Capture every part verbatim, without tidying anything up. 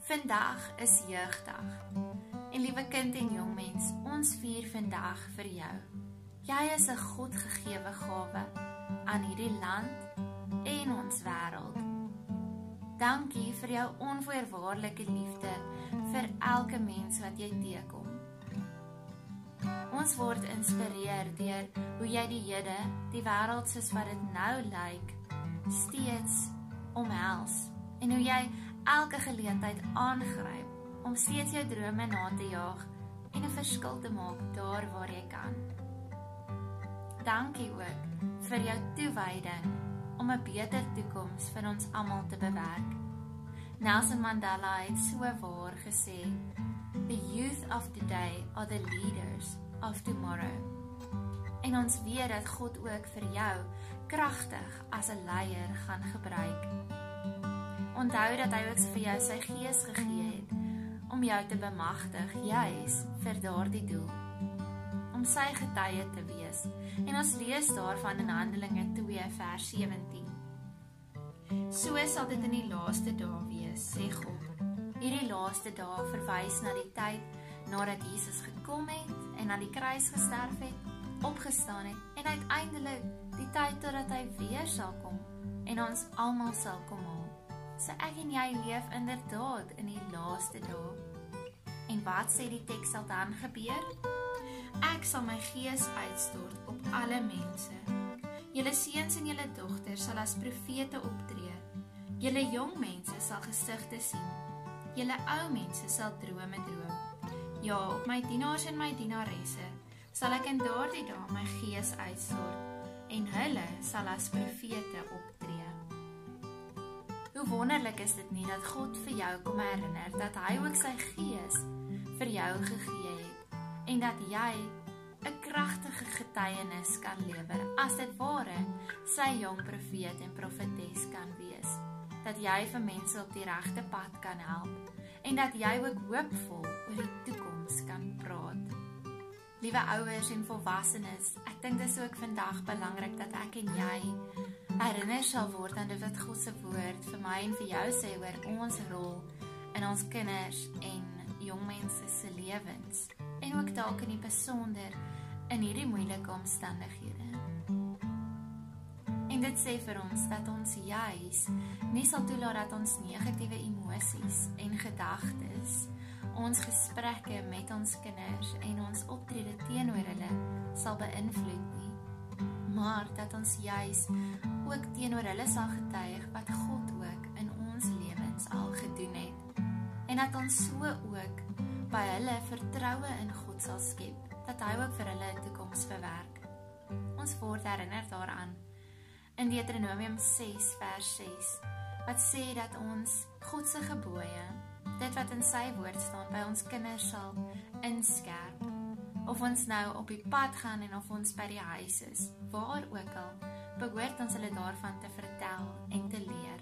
Vandag is jeugdag. En liewe kind en jongmens, ons vier vandag vir jou. Jy is 'n Godgegewe gawe aan hierdie land en ons wêreld. Dankie vir jou onvoorwaardelike liefde vir elke mens wat jy teekom. Ons word geïnspireer deur hoe jy die Here, die wêreld soos wat dit nou lyk, steeds omhels en hoe jy elke geleentheid aangryp om steeds jou drome na te jaag en 'n verskil te maak daar waar jy kan. Dankie ook vir jou toewyding om 'n beter toekoms vir ons almal te bewerk. Nelson Mandela het so waar gesê, "The youth of today are the leaders of tomorrow." En ons weet dat God ook vir jou kragtig as 'n leier gaan gebruik. Onthou dat hy ook vir jou sy gees gegee het om jou te bemagtig juis vir daardie doel, om sy getuie te wees. En ons lees daarvan in Handelinge twee vers sewentien. So sal dit in die laaste dae wees, sê God. Hierdie laaste dae verwys na die tyd nadat Jesus gekom het en aan die kruis gesterf het, opgestaan het en uiteindelik die tyd totdat hy weer sal kom en ons almal sal kom haal. So ek en jy leef inderdaad in die laaste dae. En wat sê die teks sal dan gebeur? Ek sal my gees uitstort op alle mense. Julle seuns en julle dogters sal as profete optree. Julle jong mense sal gesigte sien. Julle ou mense sal drome droom. Ja, op my dienaars en my dienaresse sal ek in daardie dae my gees uitstort en hulle sal as profete optree. Hoe wonderlik is dit nie dat God vir jou kom herinner dat hy ook sy gees vir jou gegee het en dat jy 'n kragtige getuienis kan lewer as dit ware sy jong profeet en profetes kan wees, dat jy vir mense op die regte pad kan help en dat jy ook hoopvol oor die toekoms kan praat. Liewe ouers en volwassenes, ek dink dit is ook vandag belangrik dat ek en jy herinner sal word aan dit wat God se woord vir my en vir jou sê oor ons rol in ons kinders en jong mense se lewens en ook dalk in die besonder in hierdie moeilike omstandighede. En dit sê vir ons dat ons juis nie sal toelaat dat ons negatiewe emosies en gedagtes ons gesprekke met ons kinders en ons optrede teenoor hulle sal beïnvloed nie, maar dat ons juis ook teenoor hulle sal getuig wat God ook in ons lewens al gedoen het en dat ons so ook by hulle vertroue in God sal skep, dat hy ook vir hulle 'n toekoms verwerk. Ons word herinner daaraan in Deuteronomium ses vers ses, wat sê dat ons God se gebooie, dit wat in sy woord staan, by ons kinders sal inskerp. Of ons nou op die pad gaan en of ons by die huis is, waar ook al, behoort ons hulle daarvan te vertel en te leer.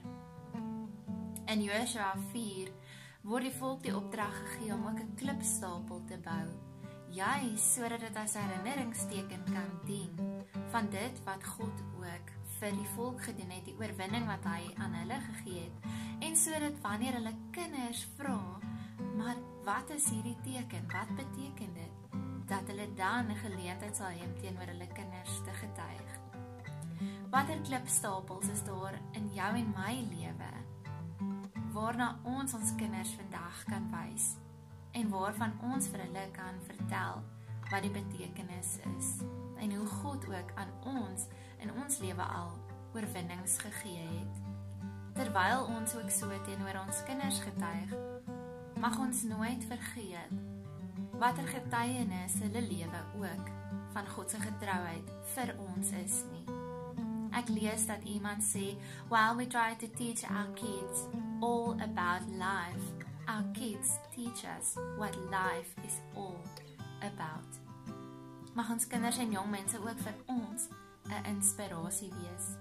In Josua vier word die volk die opdrag gegee om ook 'n klipstapel te bou, juis sodat dit as herinneringsteken kan dien van dit wat God ook vir die volk gedoen het, die oorwinning wat hy aan hulle gegee het, en sodat wanneer hulle kinders vra, maar wat is hierdie teken, wat beteken dit, dat hulle dan 'n geleentheid sal hê om teenoor hulle kinders te getuig. Watter klipstapels is daar in jou en my lewe waarna ons ons kinders vandag kan wys en waarvan ons vir hulle kan vertel wat die betekenis is en hoe God ook aan ons in ons lewe al oorwinnings gegee het. Terwyl ons ook so teenoor ons kinders getuig, mag ons nooit vergeet watter getuienis hulle lewe ook van God se getrouheid vir ons is nie. Ek lees dat iemand sê, while we try to teach our kids all about life, our kids teach us what life is all about. Mag ons kinders en jong mense ook vir ons 'n inspirasie wees.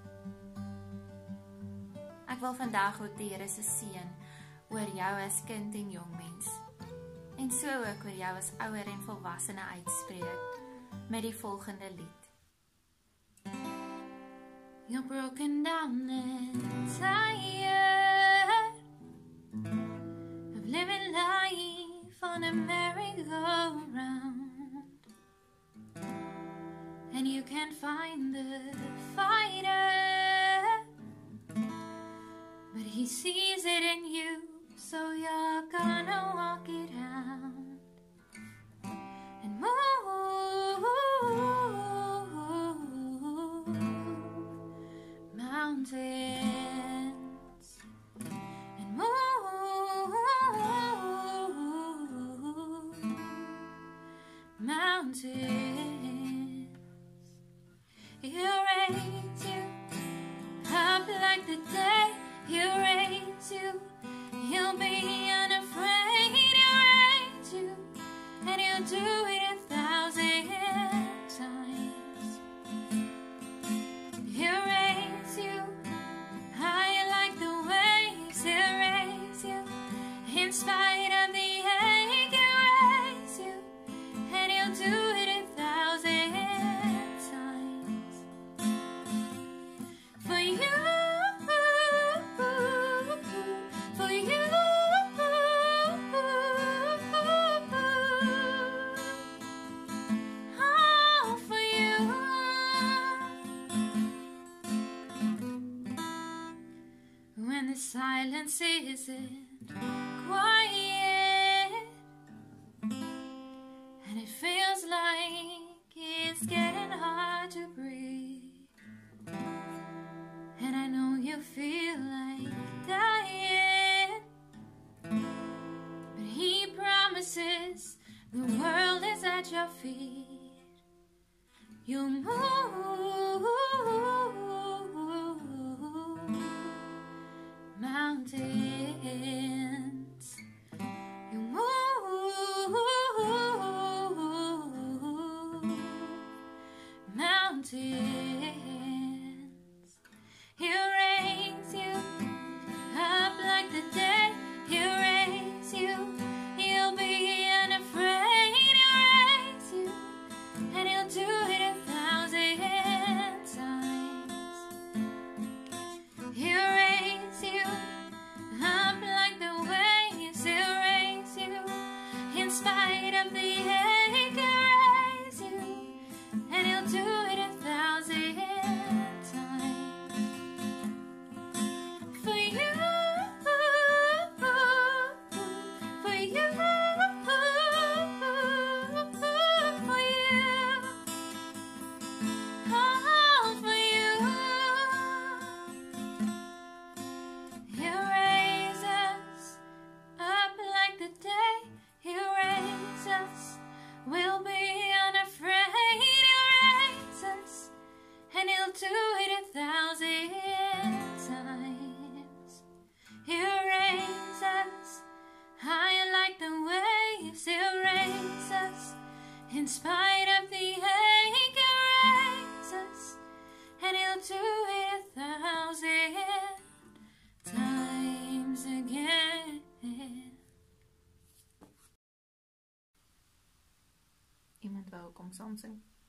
Ek wil vandag ook die Here se seën oor jou as kind en jong mens, en so ook oor jou as ouer en volwassene uitspreek met die volgende lied. You're broken down and tired of on a merry-go-round, and you can't find the fighter, but he sees it in you, so you're gonna walk it out and move mountains and move mountains. He'll raise you up like the day. He'll raise you. He'll be unafraid. He'll raise you, and he'll do it a thousand times. He'll raise you higher like the waves. He'll raise you in spite of the ache. He'll raise you, and he'll do it a thousand times for you. For you, oh, for you. When the silence isn't quiet, and it feels like it's getting hard to breathe, and I know you feel like dying, but he promises the world is at your feet. You'll move mountains. You move mountains. He'll raise you up like the day. He'll raise you. He'll be unafraid. He'll raise you, and he'll do it a thousand times. He'll raise you up like the waves. He'll raise you in spite of the ache. He'll raise you, and he'll do it a thousand times for you, for you, for you, oh, for you. He'll raise us up like the day. He'll raise us. We'll be unafraid. He'll raise us, and he'll do it a thousand times. He'll raise us higher like the waves. He'll raise us in spite of the ache. He'll raise us, and he'll do it a thousand times again. Iemand wou kom saam sing.